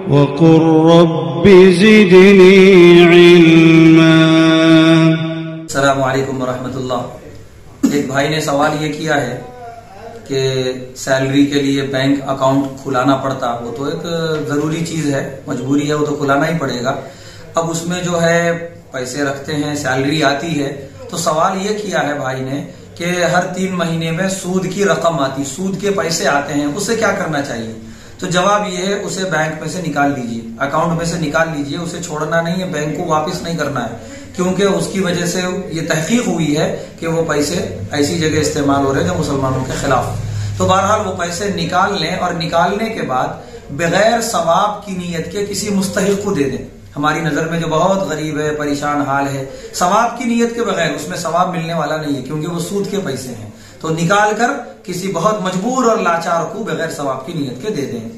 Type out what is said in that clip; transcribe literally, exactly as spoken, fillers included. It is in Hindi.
वक़ुर रब्बि ज़िदनी इल्मा। अस्सलामु अलैकुम वरहमतुल्लाह। एक भाई ने सवाल ये किया है कि सैलरी के लिए बैंक अकाउंट खुलाना पड़ता, वो तो एक जरूरी चीज है, मजबूरी है, वो तो खुलाना ही पड़ेगा। अब उसमें जो है पैसे रखते हैं, सैलरी आती है, तो सवाल ये किया है भाई ने कि हर तीन महीने में सूद की रकम आती, सूद के पैसे आते हैं, उसे क्या करना चाहिए? तो जवाब ये है, उसे बैंक में से निकाल लीजिए, अकाउंट में से निकाल लीजिए, उसे छोड़ना नहीं है, बैंक को वापस नहीं करना है, क्योंकि उसकी वजह से ये तहकीक हुई है कि वो पैसे ऐसी जगह इस्तेमाल हो रहे हैं जो मुसलमानों के खिलाफ। तो बहरहाल वो पैसे निकाल लें और निकालने के बाद बगैर सवाब की नीयत के किसी मुस्तहिक को दे दें। हमारी नजर में जो बहुत गरीब है, परेशान हाल है, सवाब की नीयत के बगैर उसमें सवाब मिलने वाला नहीं है, क्योंकि वो सूद के पैसे हैं, तो निकाल कर किसी बहुत मजबूर और लाचार को बगैर सवाब की नीयत के दे दें।